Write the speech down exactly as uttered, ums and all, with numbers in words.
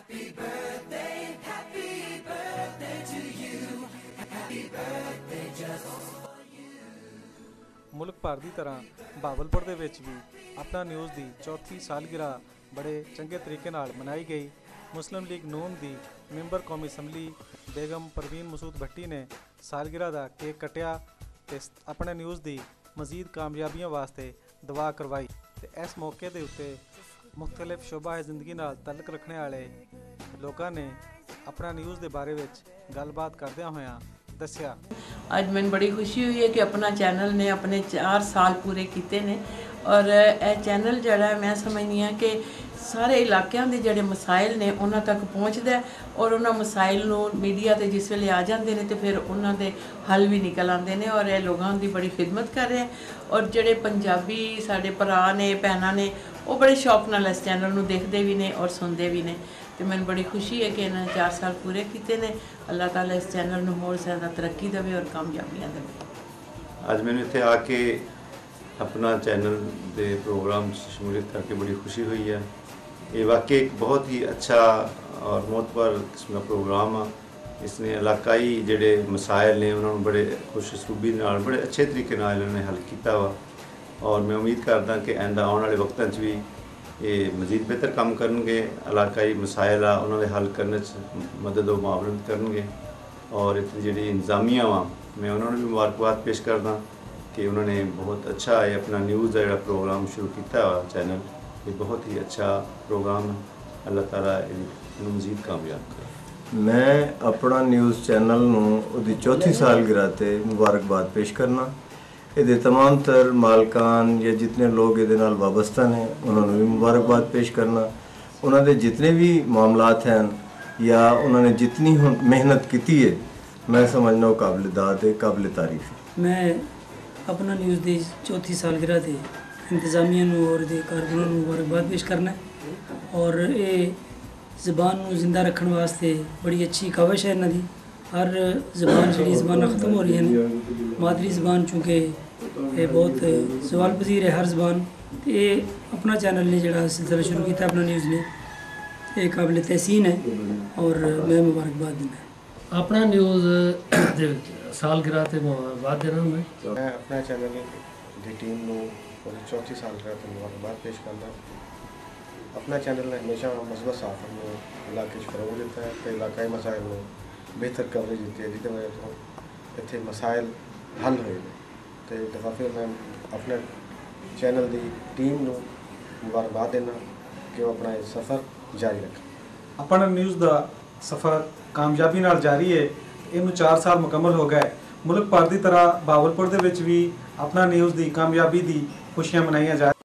Happy birthday, happy birthday to you. Happy birthday just for you. ਮੁਲਕ ਭਰ ਦੀ ਤਰ੍ਹਾਂ ਬਾਵਲਪੁਰ ਦੇ ਵਿੱਚ ਵੀ ਆਪਣਾ ਨਿਊਜ਼ ਦੀ ਚੌਥੀ ਸਾਲਗਿਰਾ ਬੜੇ ਚੰਗੇ ਤਰੀਕੇ ਨਾਲ ਮਨਾਈ ਗਈ। ਮੁਸਲਿਮ ਲੀਗ ਨੂਨ ਦੀ ਮੈਂਬਰ ਕੌਮੀ ਅਸੈਂਬਲੀ ਬੇਗਮ ਪਰਵੀਨ ਮਸੂਦ ਭੱਟੀ ਨੇ ਸਾਲਗਿਰਾ ਦਾ ਕੇਕ ਕੱਟਿਆ ਤੇ ਆਪਣੇ ਨਿਊਜ਼ ਦੀ ਮਜ਼ੀਦ ਕਾਮਯਾਬੀਆਂ ਵਾਸਤੇ ਦੁਆ ਕਰਵਾਈ। ਤੇ ਇਸ ਮੌਕੇ ਦੇ ਉੱਤੇ ਮੁਖਤਲਿਫ ਸ਼ੋਬਾ ਜ਼ਿੰਦਗੀ ਨਾਲ ਤਾਲੁਕ ਰੱਖਣੇ ਵਾਲੇ ਲੋਕਾਂ ਨੇ अपना न्यूज़ के बारे में गलबात करदे होया दस्या। अज मैंने बड़ी खुशी हुई है कि अपना चैनल ने अपने चार साल पूरे किए ने और यह चैनल जड़ा मैं समझनी हाँ कि सारे इलाकों के जोड़े मसाइल ने उन्होंने तक पहुँचता है और उन्होंने मसाइल नूं मीडिया से जिस वेले आ जाते हैं तो फिर उन्होंने हल भी निकल आते हैं और यह लोगों की बड़ी खिदमत कर रहे हैं। और जोड़े पंजाबी साढ़े भरा ने भैनों ने वो बड़े शौक नाल इस चैनल नूं देखते भी ने और सुनते भी ने। तो मैंने बड़ी खुशी है कि इन्होंने चार साल पूरे किए ने। अल्लाह ताला इस चैनल में होर ज़्यादा तरक्की देवे और कामयाबियाँ देवे। अज मैंने इत्थे आके अपना चैनल के प्रोग्राम शमूलियत करके बड़ी खुशी हुई है। ये वाकई एक बहुत ही अच्छा और मोतबर किस्म का प्रोग्राम है। इसने इलाकाई जोड़े मसाइल ने उन्होंने बड़े खुशसूबी नाल बड़े अच्छे तरीके नाल इन्होंने हल किया वा और मैं उम्मीद करदा कि आइंदा आने वाले वक्तों भी ये मजीद बेहतर काम करनगे। इलाकाई मसाइल आ उन्होंने हल करने मदद और मुआवनत करनगे और इतनी जी इंतजामिया वा मैं उन्होंने भी मुबारकबाद पेश करदा कि उन्होंने बहुत अच्छा है अपना न्यूज़ का जो प्रोग्राम शुरू किया हुआ चैनल। ये बहुत ही अच्छा प्रोग्राम है। अल्लाह ताला इन्हें मजीद कामयाब करे। मैं अपना न्यूज़ चैनल नूं उहदी चौथी सालगिरह ते मुबारकबाद पेश करना। ये तमाम तर मालकान या जितने लोग ये नाल वाबस्ता ने उन्होंने भी मुबारकबाद पेश करना। उन्होंने जितने भी मामलात हैं या उन्होंने जितनी मेहनत की है मैं समझना वो काबिल दाद है, काबिल तारीफ है। मैं अपना न्यूज़ की चौथी सालगिरह के इंतजामिया और कारकुनां नूं मुबारकबाद पेश करना और ये ज़बान नूं जिंदा रखने वास्ते बड़ी अच्छी काविश है इन्हां दी। हर ज़बान जी ज़बान ख़त्म हो रही हैं। मादरी ज़बान चूँकि ये बहुत सवाल पजीर है हर ज़बान। तो ये अपना चैनल ने जो सिलसिला शुरू किया अपना न्यूज़ ने ये काबिल तहसीन है और मैं मुबारकबाद देना अपना न्यूज़ सालगिरह ते मुबारकबाद देना। मैं मैं अपना चैनल की टीम नूं और चौथी सालगिरह ते मुबारकबाद पेश करता। अपना चैनल ने हमेशा मसबत साफ इलाके फरोग दिता है तो इलाकाई मसाइल में बेहतर कवरेज दी है जिसकी वजह से इतने मसाइल हल हुए तो एक दफ़ा फिर मैं अपने चैनल की टीम नूं मुबारकबाद देना कि वो अपना सफ़र जारी रखें। अपना न्यूज़ का सफ़र कामयाबी नाल जारी है। इनू चार साल मुकम्मल हो गए। मुल्क भर की तरह बावलपुर दे विच भी अपना न्यूज़ की कामयाबी की खुशियां मनाई जा